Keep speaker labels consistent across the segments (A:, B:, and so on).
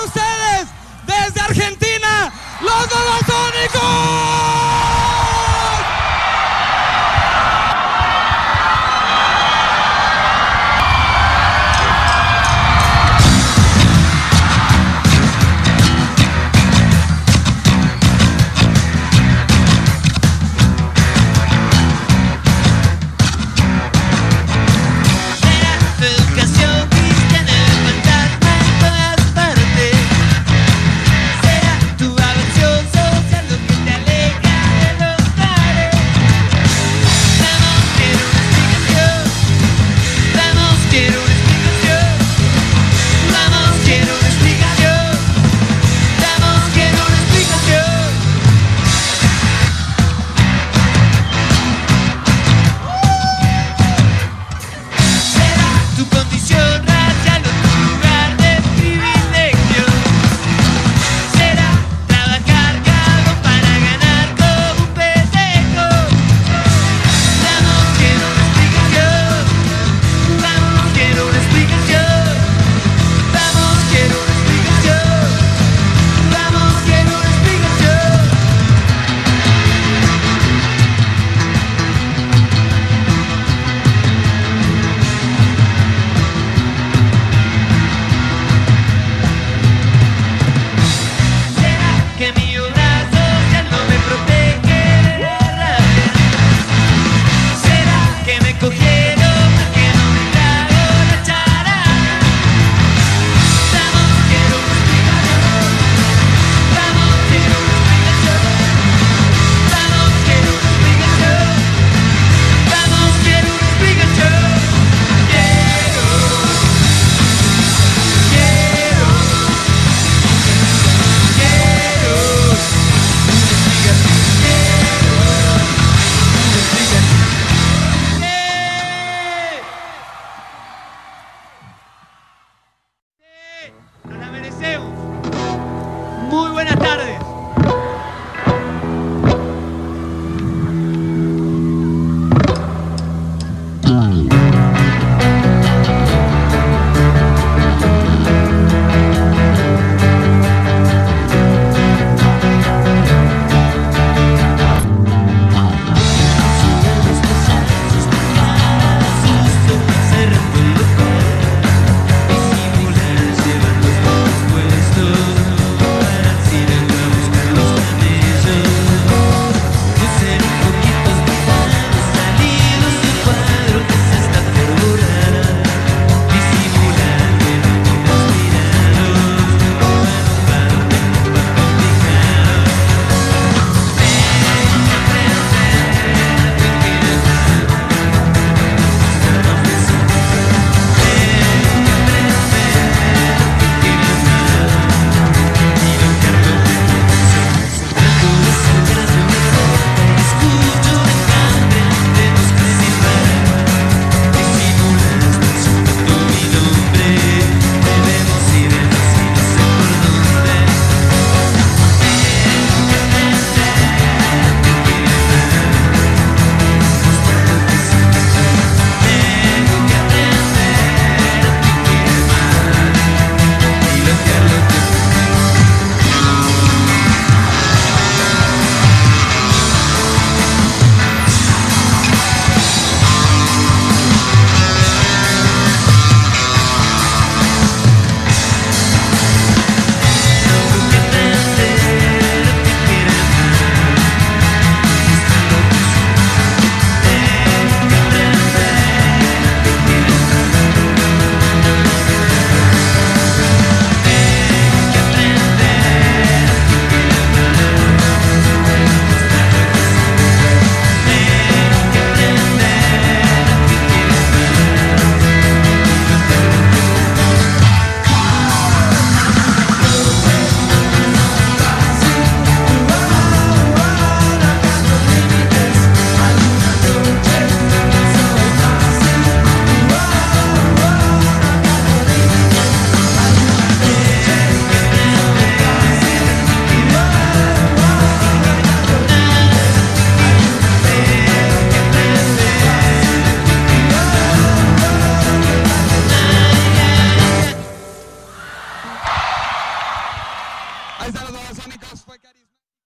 A: ustedes, desde Argentina, los Babasónicos. Muy buenas tardes.
B: Puesto
A: Ahí están los Babasónicos, fue carisma.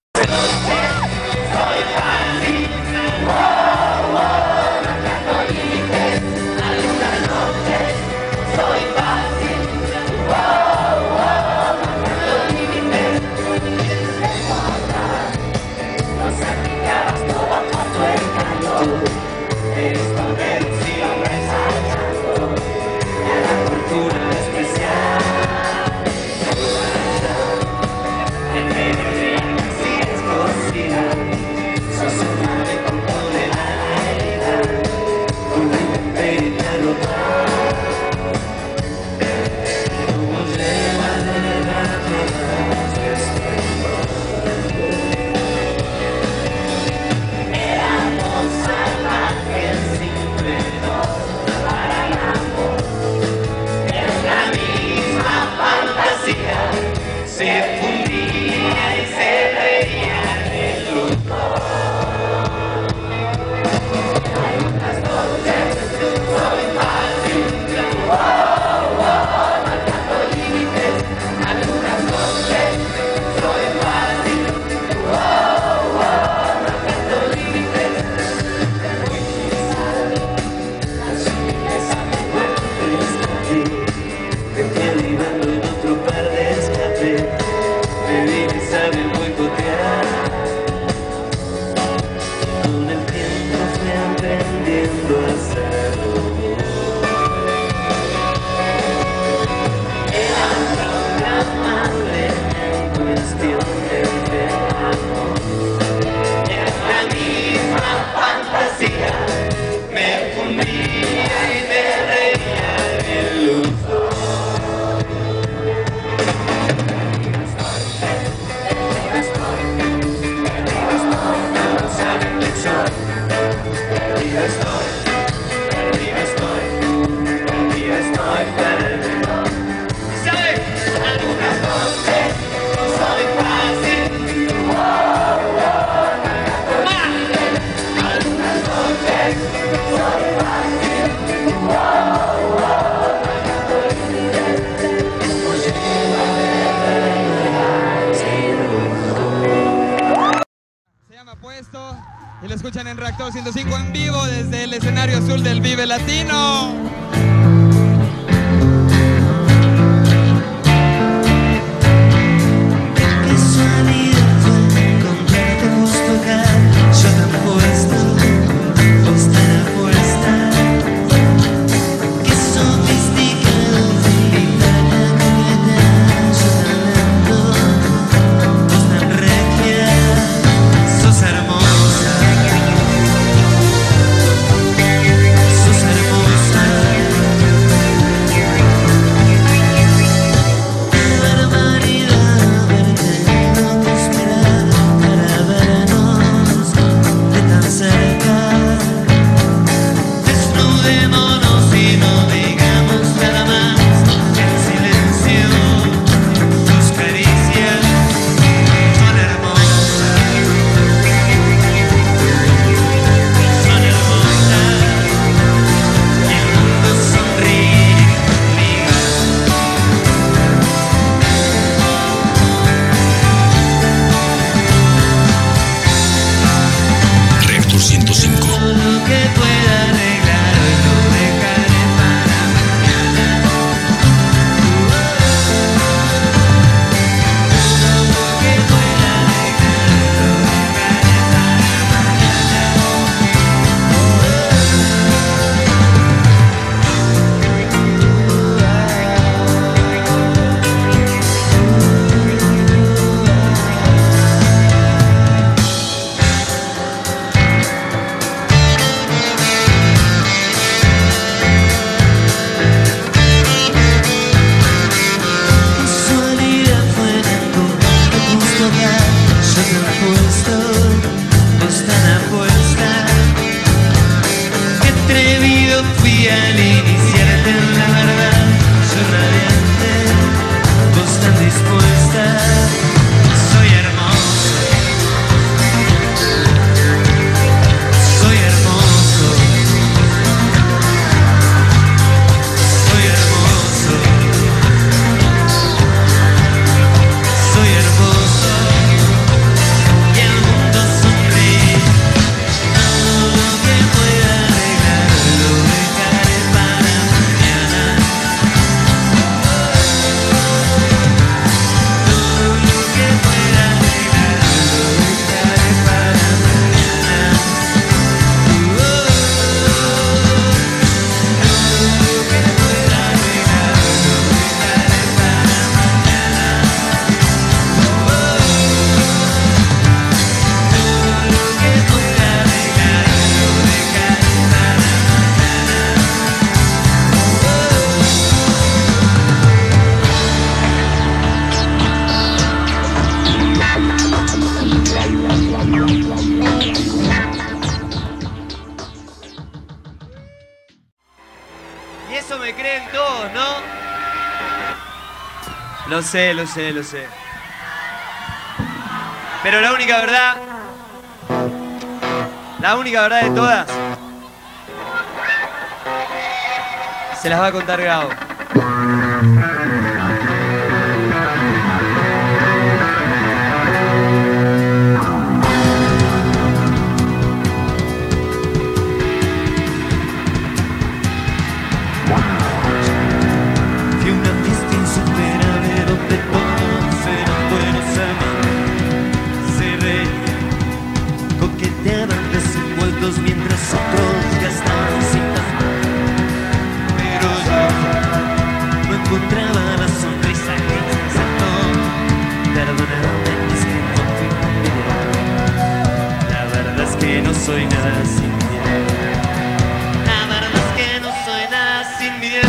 A: Y lo escuchan en Reactor 105 en vivo desde el escenario azul del Vive Latino.
B: Soy hermoso. Lo sé. Pero la única verdad de todas, se las va a contar Gabo.
C: Mientras otros gastaban cintas, pero yo no encontraba la sonrisa que insertó. Perdóname, es que no fui conmigo. La verdad es que no soy nada sin miedo. La verdad es que no soy nada sin miedo.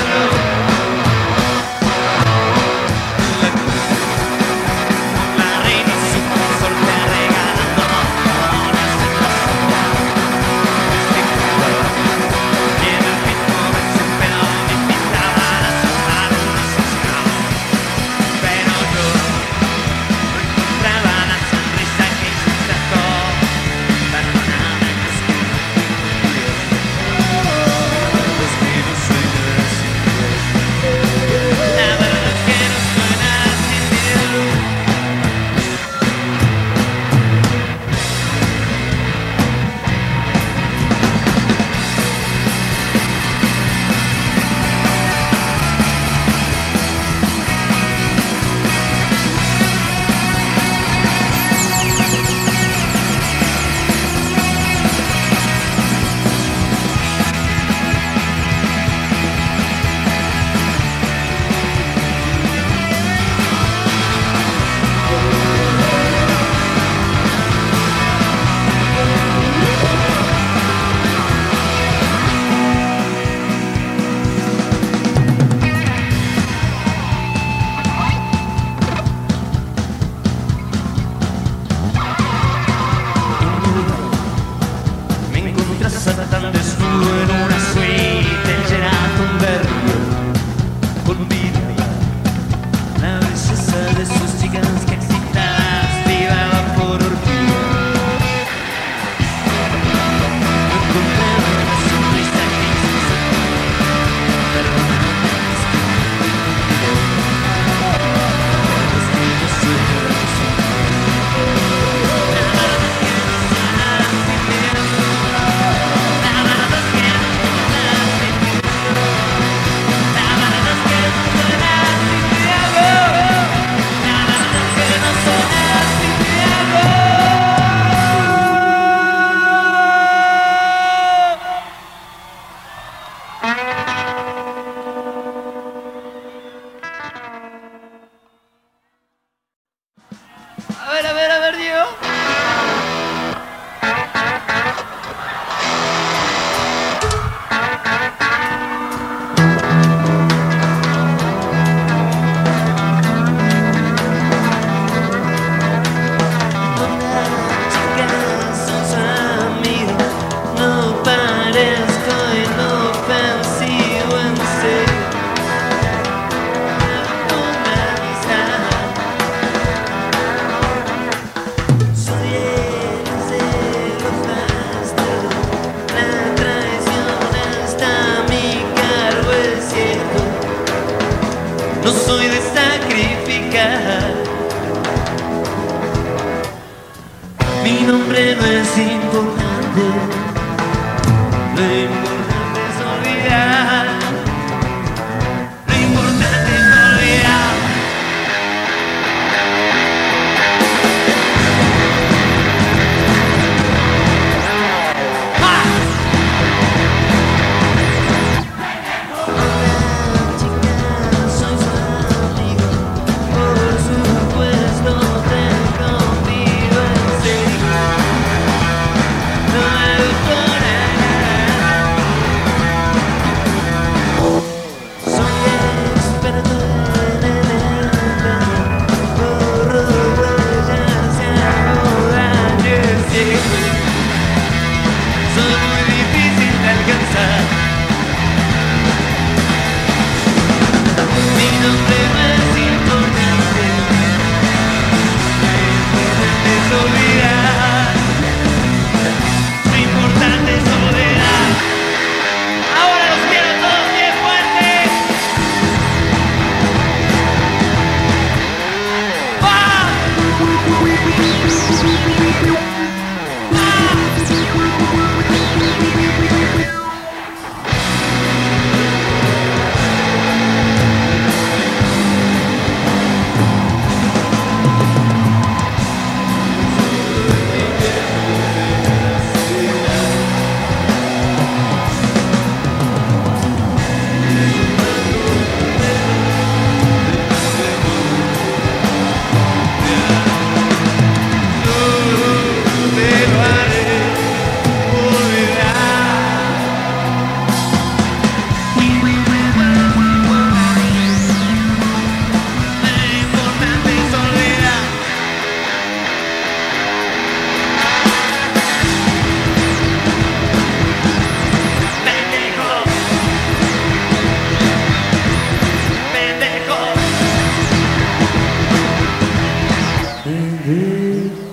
C: Tan desnudo en una suite en Sheraton Berlín, con vida, la belleza de sus chicas que excitadas vivaban por orgía. No encontraba la sonrisa que insertó. Perdóname, es que no soy nada sin miedo. La verdad es que no soy nada sin miedo. A ver, Diego. No parezco inofensivo en serio. Soy el cero fastidio. La traición está a mi cargo, es cierto. No soy de sacrificar. Mi nombre no es importante. Lo importante es olvidar. Lo importante es olvidar. ¡Ah! Hola, chica, soy su amigo. Por supuesto te he conmigo en serio. vive.